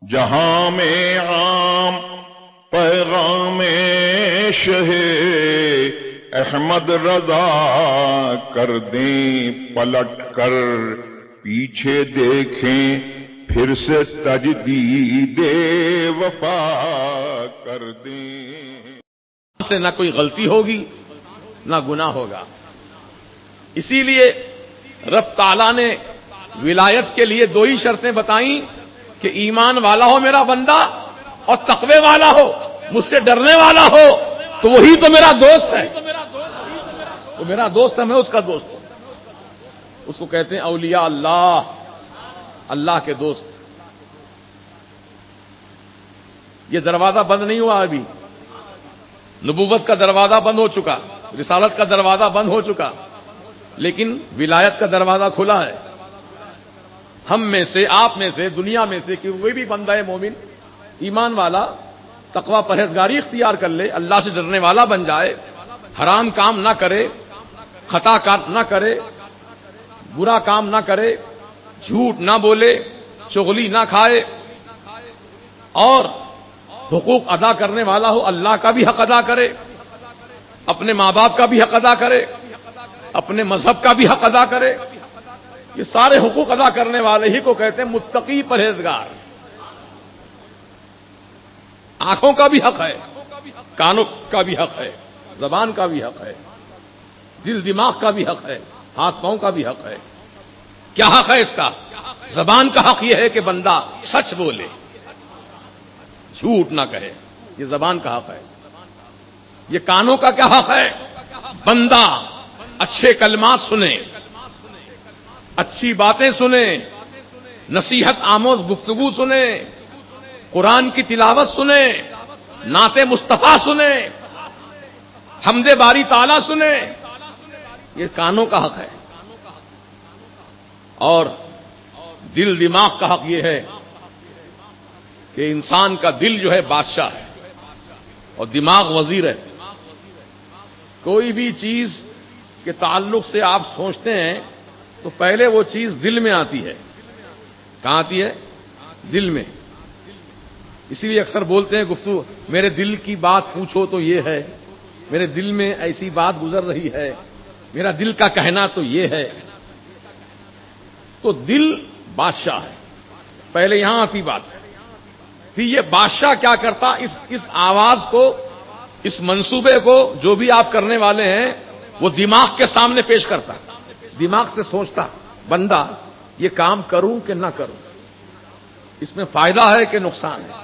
جہاں میں عام پیغام شہ احمد رضا کر دیں پلٹ کر، پیچھے دیکھیں پھر سے تجدید وفا کر دیں۔ سے نہ کوئی غلطی ہوگی نہ گناہ ہوگا۔ اسی لیے رب تعالیٰ نے ولایت کے لیے دو ہی شرطیں بتائیں کہ ایمان والا ہو میرا بندہ اور تقوی والا ہو، مجھ سے ڈرنے والا ہو، تو وہی تو میرا دوست ہے۔ وہ میرا دوست ہے، میں اس کا دوست ہوں۔ اس کو کہتے ہیں اولیاء اللہ، اللہ کے دوست۔ یہ دروازہ بند نہیں ہوا ابھی، نبوت کا دروازہ بند ہو چکا، رسالت کا دروازہ بند ہو چکا، لیکن ولایت کا دروازہ کھلا ہے۔ ہم میں سے، آپ میں سے، دنیا میں سے کوئی بھی بندہ مومن ایمان والا تقوی پرہیزگاری اختیار کر لے، اللہ سے ڈرنے والا بن جائے، حرام کام نہ کرے، خطا کار نہ کرے، برا کام نہ کرے، جھوٹ نہ بولے، چغلی نہ کھائے، اور حقوق ادا کرنے والا ہو، اللہ کا بھی حق ادا کرے، اپنے ماں باپ کا بھی حق ادا کرے، اپنے مذہب کا بھی حق ادا کرے۔ یہ سارے حقوق ادا کرنے والے ہی کو کہتے ہیں متقی پرہیزگار۔ آنکھوں کا بھی حق ہے، کانوں کا بھی حق ہے، زبان کا بھی حق ہے، دل دماغ کا بھی حق ہے، ہاتھ پاؤں کا بھی حق ہے۔ کیا حق ہے اس کا؟ زبان کا حق یہ ہے کہ بندہ سچ بولے، جھوٹ نہ کہے، یہ زبان کا حق ہے۔ یہ کانوں کا کیا حق ہے؟ بندہ اچھے کلمات سنے، اچھی باتیں سنے، نصیحت آموز گفتگو سنے، قرآن کی تلاوت سنے، نعت مصطفیٰ سنے، حمد باری تعالیٰ سنے، یہ کانوں کا حق ہے۔ اور دل دماغ کا حق یہ ہے کہ انسان کا دل جو ہے بادشاہ ہے اور دماغ وزیر ہے۔ کوئی بھی چیز کے تعلق سے آپ سوچتے ہیں تو پہلے وہ چیز دل میں آتی ہے۔ کہاں آتی ہے؟ دل میں۔ اسی لیے اکثر بولتے ہیں گفتگو، میرے دل کی بات پوچھو تو یہ ہے، میرے دل میں ایسی بات گزر رہی ہے، میرا دل کا کہنا تو یہ ہے۔ تو دل بادشاہ ہے، پہلے یہاں آتی بات ہے۔ پھر یہ بادشاہ کیا کرتا؟ اس آواز کو، اس منصوبے کو جو بھی آپ کرنے والے ہیں وہ دماغ کے سامنے پیش کرتا، دماغ سے سوچتا بندہ یہ کام کروں کہ نہ کروں، اس میں فائدہ ہے کہ نقصان ہے۔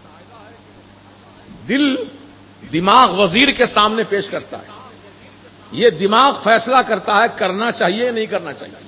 دل دماغ وزیر کے سامنے پیش کرتا ہے، یہ دماغ فیصلہ کرتا ہے کرنا چاہیے نہیں کرنا چاہیے۔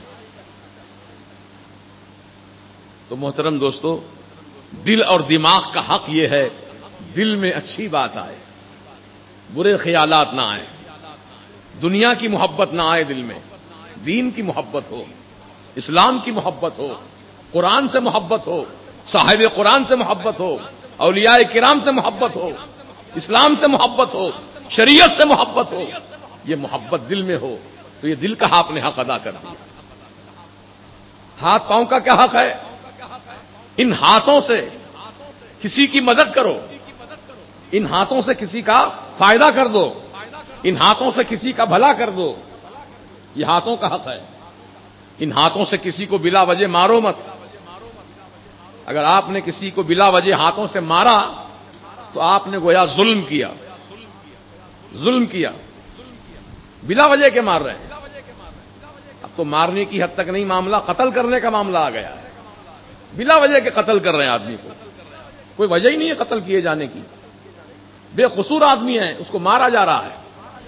تو محترم دوستو، دل اور دماغ کا حق یہ ہے دل میں اچھی بات آئے، برے خیالات نہ آئے، دنیا کی محبت نہ آئے، دل میں دین کی محبت ہو، اسلام کی محبت ہو، قرآن سے محبت ہو، صاحب قرآن سے محبت ہو، اولیاء کرام سے محبت ہو، اسلام سے محبت ہو، شریعت سے محبت ہو، یہ محبت دل میں ہو تو یہ دل کا آپ نے حق ادا کر دیا۔ ہاتھ پاؤں کا کیا حق ہے؟ ان ہاتھوں سے کسی کی مدد کرو، ان ہاتھوں سے کسی کا فائدہ کر دو، ان ہاتھوں سے کسی کا بھلا کر دو، یہ ہاتھوں کا حق ہے۔ ان ہاتھوں سے کسی کو بلا وجہ مارو مت۔ اگر آپ نے کسی کو بلا وجہ ہاتھوں سے مارا تو آپ نے گویا ظلم کیا، ظلم کیا، بلا وجہ کے مار رہے ہیں۔ اب تو مارنے کی حد تک نہیں، معاملہ قتل کرنے کا معاملہ آ گیا ہے۔ بلا وجہ کے قتل کر رہے ہیں آدمی کو، کوئی وجہ ہی نہیں ہے قتل کیے جانے کی، بے قصور آدمی ہے، اس کو مارا جا رہا ہے۔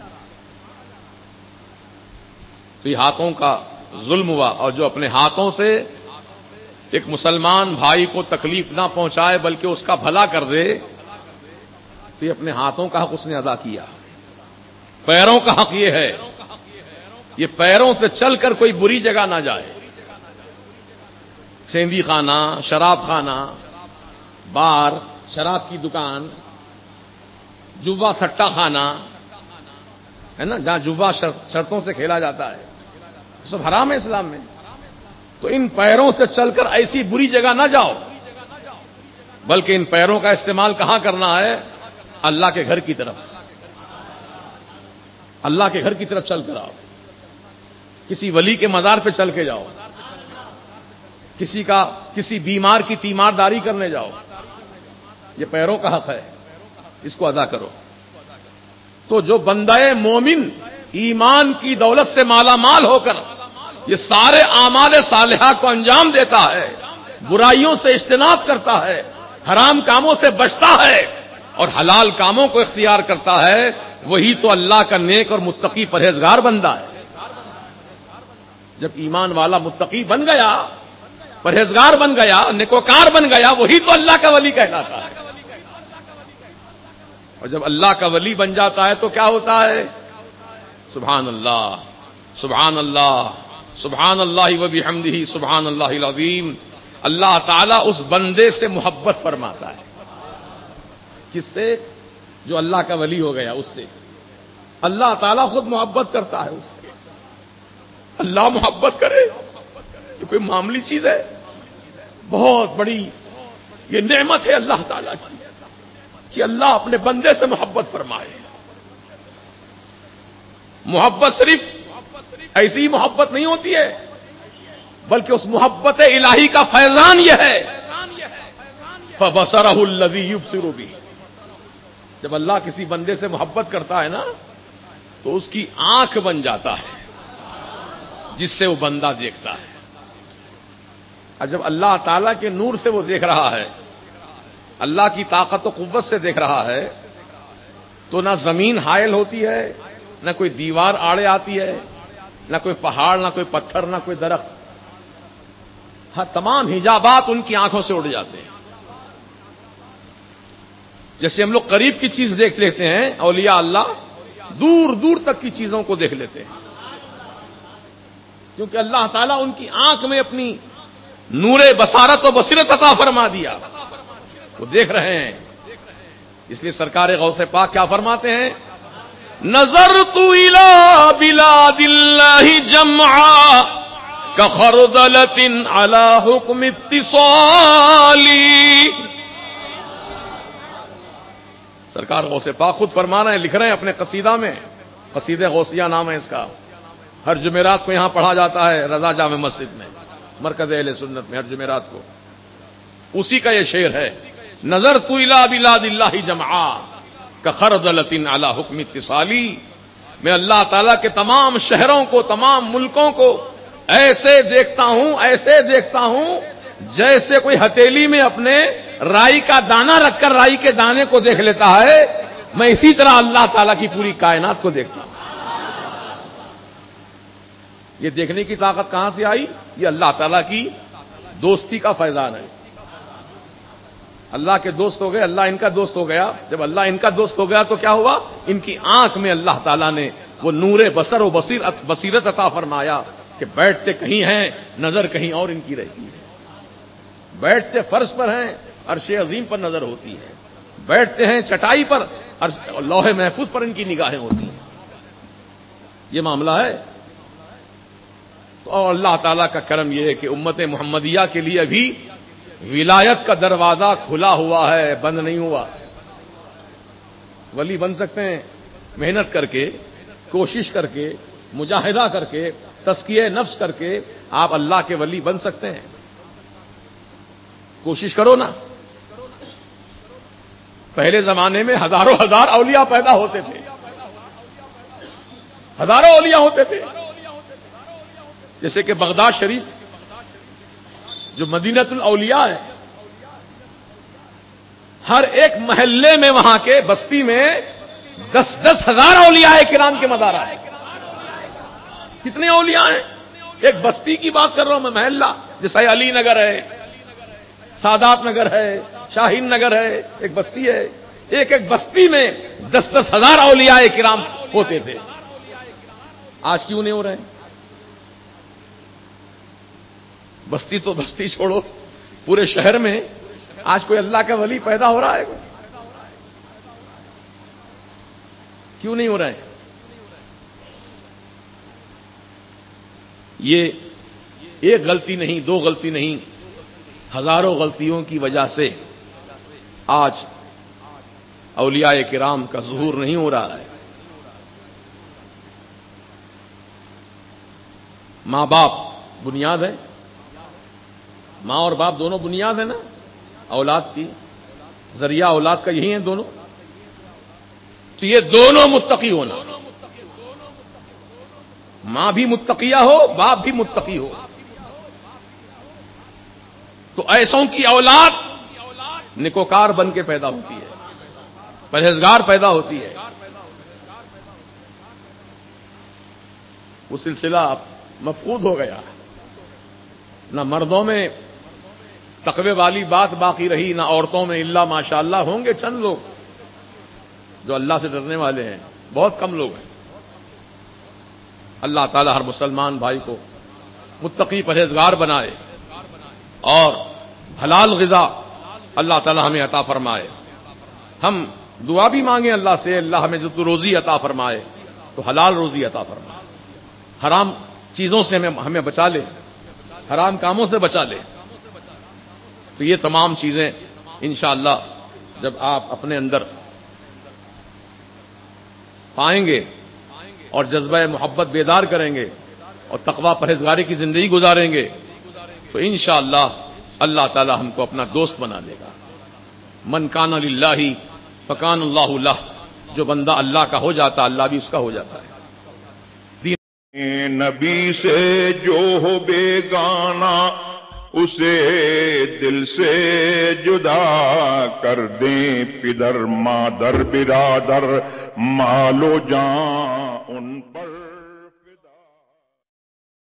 تو یہ ہاتھوں کا ظلم ہوا، اور جو اپنے ہاتھوں سے ایک مسلمان بھائی کو تکلیف نہ پہنچائے بلکہ اس کا بھلا کر دے، تو یہ اپنے ہاتھوں کا حق اس نے ادا کیا۔ پیروں کا حق یہ ہے، یہ پیروں سے چل کر کوئی بری جگہ نہ جائے، سیندی خانہ، شراب خانہ، بار، شراب کی دکان، جوا سٹا خانہ ہے نا، جہاں جوا شرطوں سے کھیلا جاتا ہے، سب حرام ہے اسلام میں۔ تو ان پیروں سے چل کر ایسی بری جگہ نہ جاؤ بلکہ ان پیروں کا استعمال کہاں کرنا ہے؟ اللہ کے گھر کی طرف. اللہ کے گھر کی طرف چل کر آؤ. کسی ولی کے مزار پہ چل کے جاؤ. کسی بیمار کی تیمارداری کرنے جاؤ. یہ پیروں کا حق ہے، اس کو ادا کرو. تو جو بندہ مومن ایمان کی دولت سے مالا مال ہو کر یہ سارے اعمال صالحہ کو انجام دیتا ہے، برائیوں سے اجتناب کرتا ہے، حرام کاموں سے بچتا ہے اور حلال کاموں کو اختیار کرتا ہے، وہی تو اللہ کا نیک اور متقی پرہیزگار بندہ ہے. جب ایمان والا متقی بن گیا، پرہیزگار بن گیا، نیکوکار بن گیا، وہی تو اللہ کا ولی کہلاتا ہے. اور جب اللہ کا ولی بن جاتا ہے تو کیا ہوتا ہے؟ سبحان اللہ، سبحان اللہ، سبحان اللہ و بحمدہ، سبحان اللہ العظیم. اللہ تعالیٰ اس بندے سے محبت فرماتا ہے. کس سے؟ جو اللہ کا ولی ہو گیا اس سے. اللہ تعالیٰ خود محبت کرتا ہے اس سے. اللہ محبت کرے یہ کوئی معمولی چیز ہے؟ بہت بڑی یہ نعمت ہے اللہ تعالیٰ کی کہ اللہ اپنے بندے سے محبت فرمائے. محبت صرف ایسی محبت نہیں ہوتی ہے، بلکہ اس محبت الہی کا فیضان یہ ہے فَبَصَرَهُ الَّذِي يُبْصِرُ بِهِ. جب اللہ کسی بندے سے محبت کرتا ہے نا تو اس کی آنکھ بن جاتا ہے جس سے وہ بندہ دیکھتا ہے. اور جب اللہ تعالیٰ کے نور سے وہ دیکھ رہا ہے، اللہ کی طاقت و قوت سے دیکھ رہا ہے، تو نہ زمین حائل ہوتی ہے، نہ کوئی دیوار آڑے آتی ہے، نہ کوئی پہاڑ، نہ کوئی پتھر، نہ کوئی درخت. ہاں، تمام حجابات ان کی آنکھوں سے اڑ جاتے ہیں. جیسے ہم لوگ قریب کی چیز دیکھ لیتے ہیں، اولیاء اللہ دور دور تک کی چیزوں کو دیکھ لیتے ہیں، کیونکہ اللہ تعالیٰ ان کی آنکھ میں اپنی نور بصارت و بصیرت عطا فرما دیا، وہ دیکھ رہے ہیں. اس لیے سرکار غوث پاک کیا فرماتے ہیں؟ نظرت الى بلاد اللہ جمعا کخردلۃ علی حکم اتصالی. سرکار غوث پاک خود فرما رہے ہیں، لکھ رہے ہیں اپنے قصیدہ میں، قصیدہ غوثیہ نام ہے اس کا. ہر جمعرات کو یہاں پڑھا جاتا ہے رضا جامع مسجد میں، مرکز اہل سنت میں، ہر جمعرات کو. اسی کا یہ شعر ہے، نظرت الی بلاد اللہ جمعا کخردلۃ علی حکم اتصالی. میں اللہ تعالیٰ کے تمام شہروں کو، تمام ملکوں کو ایسے دیکھتا ہوں جیسے کوئی ہتیلی میں اپنے رائی کا دانہ رکھ کر رائی کے دانے کو دیکھ لیتا ہے. میں اسی طرح اللہ تعالیٰ کی پوری کائنات کو دیکھتا ہوں. یہ دیکھنے کی طاقت کہاں سے آئی؟ یہ اللہ تعالیٰ کی دوستی کا فیضان ہے. اللہ کے دوست ہو گئے، اللہ ان کا دوست ہو گیا. جب اللہ ان کا دوست ہو گیا تو کیا ہوا؟ ان کی آنکھ میں اللہ تعالیٰ نے وہ نور بصر و بصیرت عطا فرمایا کہ بیٹھتے کہیں ہیں، نظر کہیں اور ان کی رہتی ہے. بیٹھتے فرش پر ہیں، عرش عظیم پر نظر ہوتی ہے. بیٹھتے ہیں چٹائی پر، لوح محفوظ پر ان کی نگاہیں ہوتی ہیں. یہ معاملہ ہے. تو اور اللہ تعالیٰ کا کرم یہ ہے کہ امت محمدیہ کے لیے ابھی ولایت کا دروازہ کھلا ہوا ہے، بند نہیں ہوا. ولی بن سکتے ہیں محنت کر کے، کوشش کر کے، مجاہدہ کر کے، تزکیہ نفس کر کے آپ اللہ کے ولی بن سکتے ہیں. کوشش کرو نا. پہلے زمانے میں ہزاروں ہزار اولیاء پیدا ہوتے تھے، ہزاروں اولیاء ہوتے تھے. جیسے کہ بغداد شریف جو مدینۃ الاولیاء ہے، ہر ایک محلے میں، وہاں کے بستی میں 10-10 ہزار اولیاء کرام کے مزار ہیں. کتنے اولیاء ہیں؟ ایک بستی کی بات کر رہا ہوں میں، محلہ جیسے علی نگر ہے، سادات نگر ہے، شاہین نگر ہے، ایک بستی ہے. ایک ایک بستی میں 10-10 ہزار اولیاء کرام ہوتے تھے. آج کیوں نہیں ہو رہے؟ بستی تو بستی چھوڑو، پورے شہر میں آج کوئی اللہ کا ولی پیدا ہو رہا ہے؟ کیوں نہیں ہو رہا ہے؟ یہ ایک غلطی نہیں، دو غلطی نہیں، ہزاروں غلطیوں کی وجہ سے آج اولیاء کرام کا ظہور نہیں ہو رہا ہے. ماں باپ بنیاد ہے، ماں اور باپ دونوں بنیاد ہے نا اولاد کی، ذریعہ اولاد کا یہی ہیں دونوں. تو یہ دونوں متقی ہونا، ماں بھی متقیہ ہو، باپ بھی متقی ہو، تو ایسوں کی اولاد نیکوکار بن کے پیدا ہوتی ہے، پرہیزگار پیدا ہوتی ہے. وہ سلسلہ اب مفقود ہو گیا. نہ مردوں میں تقوی والی بات باقی رہی، نہ عورتوں میں. الا ماشاء اللہ ہوں گے چند لوگ جو اللہ سے ڈرنے والے ہیں، بہت کم لوگ ہیں. اللہ تعالی ہر مسلمان بھائی کو متقی پرہیزگار بنائے اور حلال غذا اللہ تعالی ہمیں عطا فرمائے. ہم دعا بھی مانگیں اللہ سے، اللہ ہمیں جو تو روزی عطا فرمائے تو حلال روزی عطا فرمائے، حرام چیزوں سے ہمیں بچا لے، حرام کاموں سے بچا لے. تو یہ تمام چیزیں انشاءاللہ جب آپ اپنے اندر پائیں گے اور جذبہ محبت بیدار کریں گے اور تقوی پرہیزگاری کی زندگی گزاریں گے تو انشاءاللہ اللہ تعالی ہم کو اپنا دوست بنا دے گا. من کان للہ فکان اللہ لہ، جو بندہ اللہ کا ہو جاتا اللہ بھی اس کا ہو جاتا ہے. نبی سے جو ہو بیگانہ اسے دل سے جدا کر دیں، پدر مادر برادر مال و جان ان پر